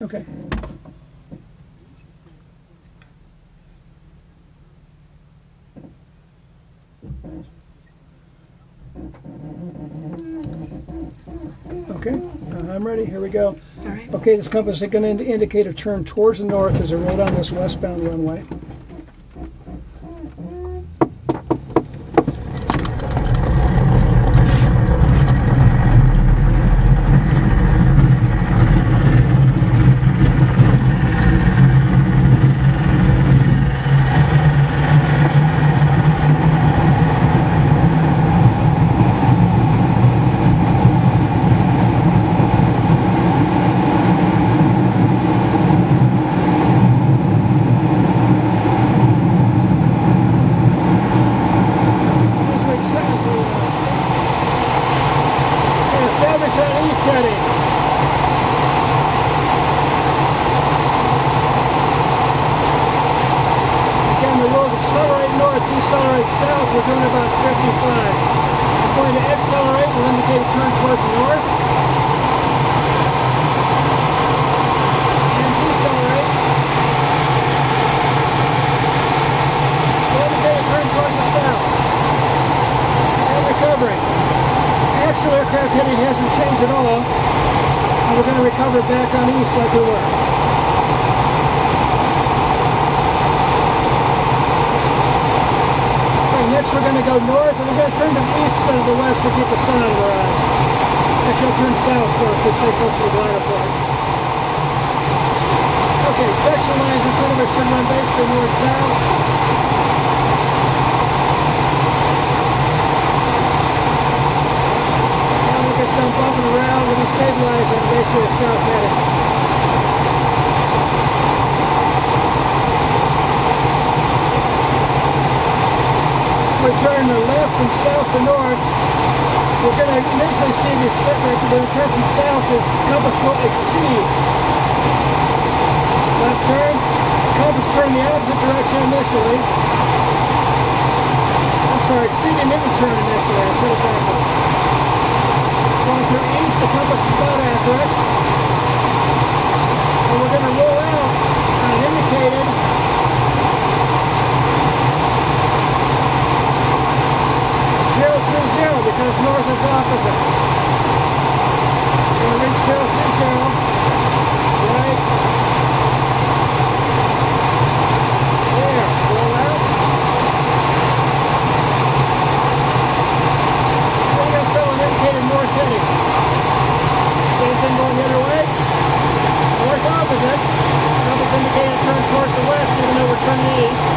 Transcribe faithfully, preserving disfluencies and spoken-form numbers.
Okay. Okay, uh, I'm ready. Here we go. All right. Okay, this compass is going to indicate a turn towards the north as I roll down this westbound runway. Decelerate south, we're doing about fifty-five. I'm going to accelerate, we'll indicate a turn towards the north. And decelerate. We'll indicate a turn towards the south. And recovering. Actual aircraft heading hasn't changed at all. And we're going to recover back on east like we were. Next we're going to go north, and we're going to turn to the east instead of the west to keep the sun out of our eyes. Actually, I'll turn south first to stay close to the glider plane. Okay, section lines in front of us should run basically north-south. Now we can start bumping around, we're going to stabilize it basically a south heading. We turn to left from south to north. We're going to initially see this separate, but when we turn from south, this compass will exceed. Left turn, compass turn the opposite direction initially. I'm sorry, exceeding in the turn initially, I said it backwards. Going through east, the compass is about accurate. And we're going to roll out on indicated. Zero through zero because north is opposite. So we reach zero through zero. Right. There. Roll out. We're going to sell an indicated north heading. Same thing going the other way. North opposite. Compass indicated turn towards the west even though we're turning east.